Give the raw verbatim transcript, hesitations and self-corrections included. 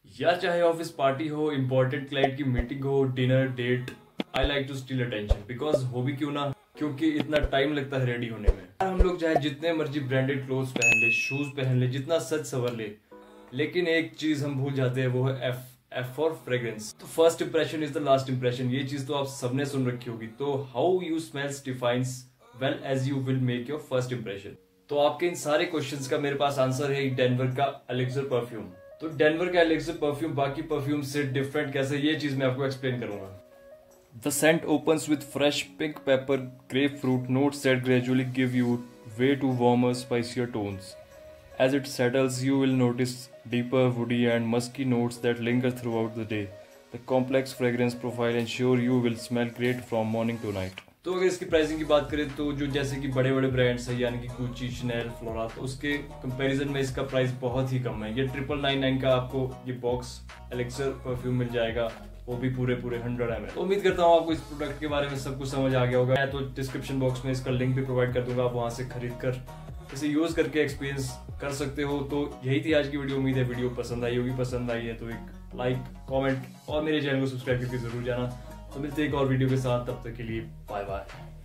यार चाहे office party हो, इंपॉर्टेंट क्लाइंट की मीटिंग हो, dinner date, I like to steal attention because हो भी क्यों ना, क्योंकि इतना टाइम लगता है रेडी होने में। हम लोग चाहे जितने मर्जी ब्रांडेड क्लोथ्स पहन ले, शूज पहन ले, जितना सच सवर ले, लेकिन एक चीज हम भूल जाते हैं, वो है एफ एफ फॉर फ्रेग्रेंस। तो first impression is the last impression, ये चीज तो आप सबने सुन रखी होगी। तो how you smells defines well as you will make your first impression. तो आपके इन सारे क्वेश्चंस का मेरे पास आंसर है डेनवर का एलेक्सर परफ्यूम। तो डेनवर का एलेक्सर परफ्यूम बाकी परफ्यूम से डिफरेंट कैसे, ये चीज मैं आपको एक्सप्लेन करूंगा। The scent opens with fresh pink pepper grapefruit notes that gradually give you way to warmer, spicier tones. As it settles, you will notice deeper woody and musky notes that linger throughout the day. The complex fragrance profile ensure you will smell great from morning to night. तो अगर इसकी pricing की बात करें तो जो जैसे कि बड़े बड़े ब्रांड्स है यानी कि गुच्ची, शनेल, फ्लोरा, तो उसके कंपैरिजन में इसका प्राइस बहुत ही कम है। ये ट्रिपल नाइन नाइन का आपको ये बॉक्स एलेक्सर परफ्यूम मिल जाएगा, वो भी पूरे पूरे हंड्रेड एम एल। तो उम्मीद करता हूँ आपको इस प्रोडक्ट के बारे में सब कुछ समझ आ गया होगा। मैं तो डिस्क्रिप्शन बॉक्स में इसका लिंक भी प्रोवाइड कर दूंगा, आप वहां से खरीद कर इसे यूज करके एक्सपीरियंस कर सकते हो। तो यही थी आज की वीडियो। उम्मीद है वीडियो पसंद आई होगी। पसंद आई है तो एक लाइक, कमेंट और मेरे चैनल को सब्सक्राइब करके जरूर जाना। तो मिलते हैं एक और वीडियो के साथ, तब तक के लिए बाय बाय।